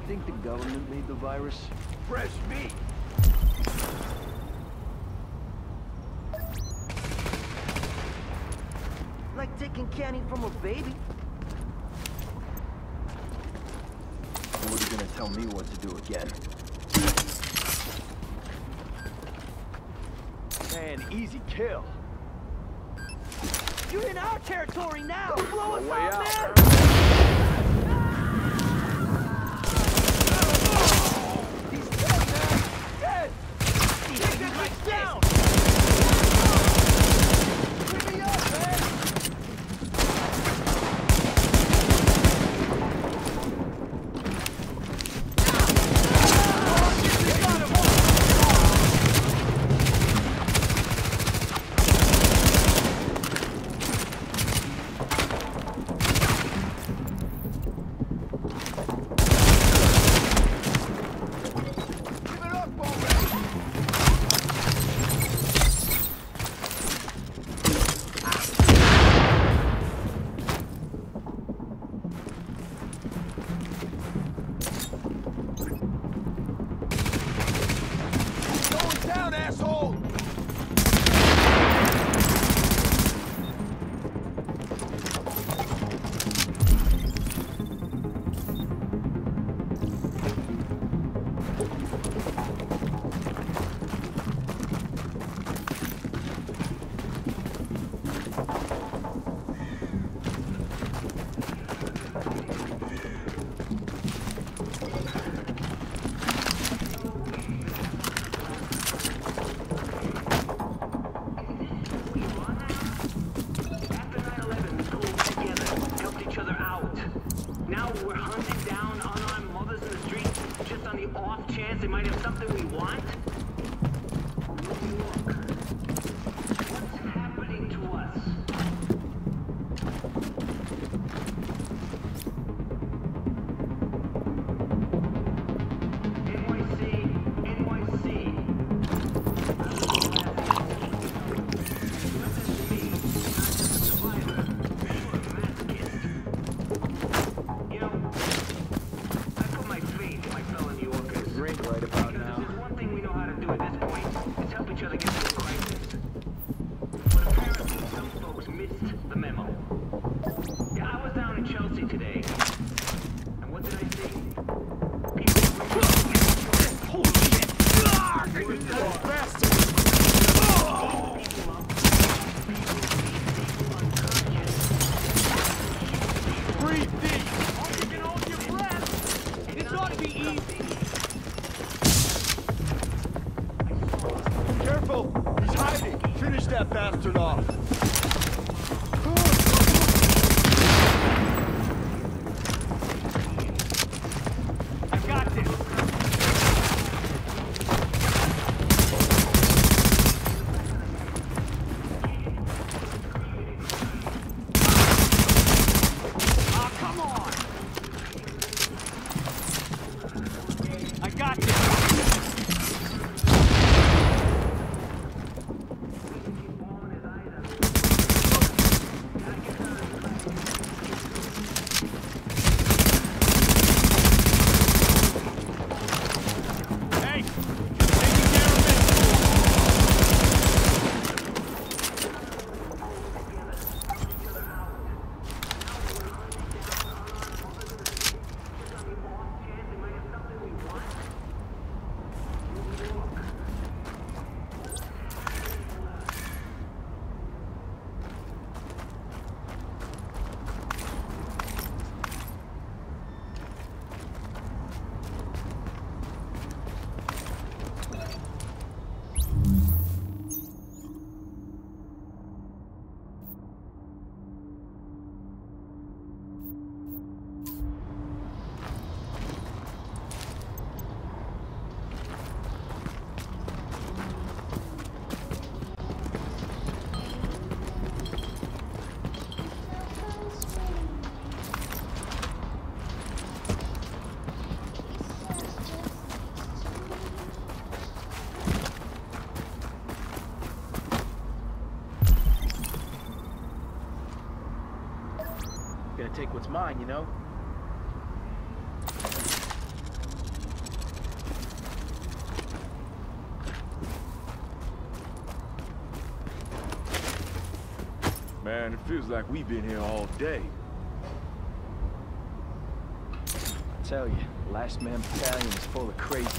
think the government made the virus? Fresh meat. Like taking candy from a baby. What are you gonna tell me what to do again? Man, easy kill. You're in our territory now! Blow us Way out, out. man! He's dead, man. Dead. Take this like down. Pick me up, man. Down, asshole! They might have something we want. What's happening to us? NYC, NYC. You know, I put my faith in my fellow New Yorkers. Drink right about now. There's one thing we know how to do at this point, is help each other get through a crisis. But apparently some folks missed the memo. Yeah, I was down in Chelsea today, and what did I see? People... Holy shit! Bastard! Breathe deep! You can hold your breath! This ought to be easy! Careful! He's hiding! Finish that bastard off! I got this! Ah, come on! I got this! Hey! Taking care of it! Gonna take what's mine, you know? Man, it feels like we've been here all day. I tell you, Last Man Battalion is full of crazy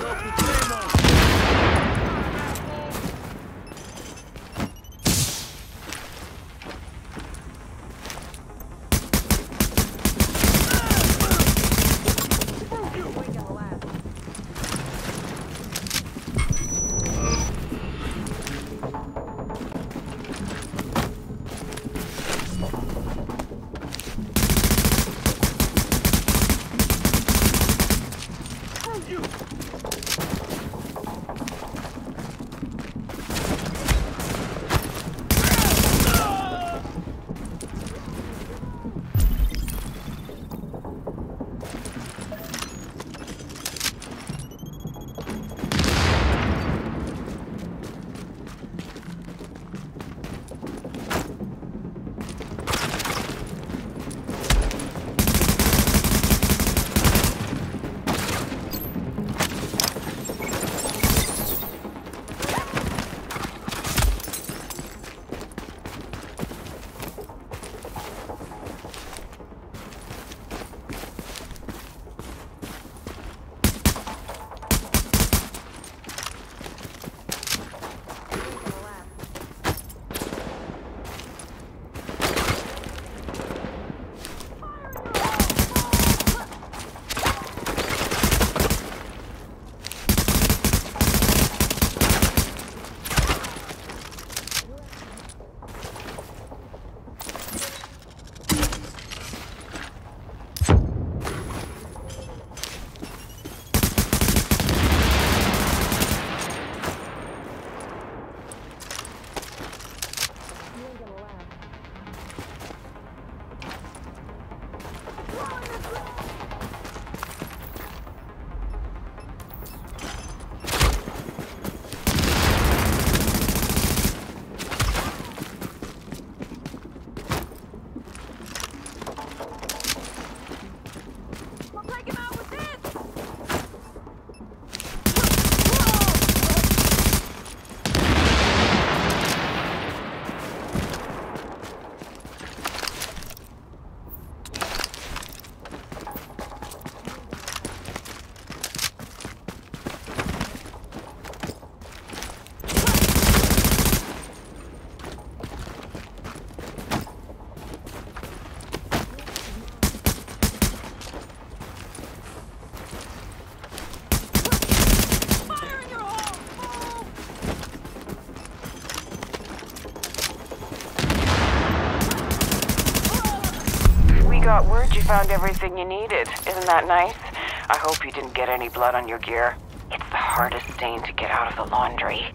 Got word you found everything you needed. Isn't that nice? I hope you didn't get any blood on your gear. It's the hardest stain to get out of the laundry.